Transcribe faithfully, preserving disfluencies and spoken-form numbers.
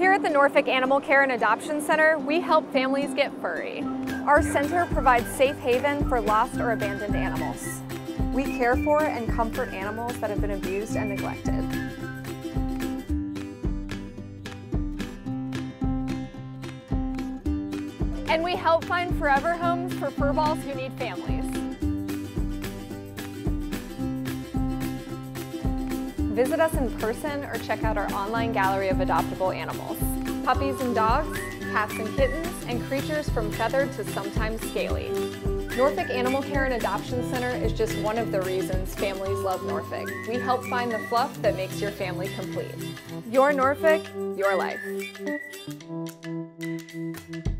Here at the Norfolk Animal Care and Adoption Center, we help families get furry. Our center provides safe haven for lost or abandoned animals. We care for and comfort animals that have been abused and neglected. And we help find forever homes for furballs who need families. Visit us in person or check out our online gallery of adoptable animals. Puppies and dogs, cats and kittens, and creatures from feathered to sometimes scaly. Norfolk Animal Care and Adoption Center is just one of the reasons families love Norfolk. We help find the fluff that makes your family complete. Your Norfolk, your life.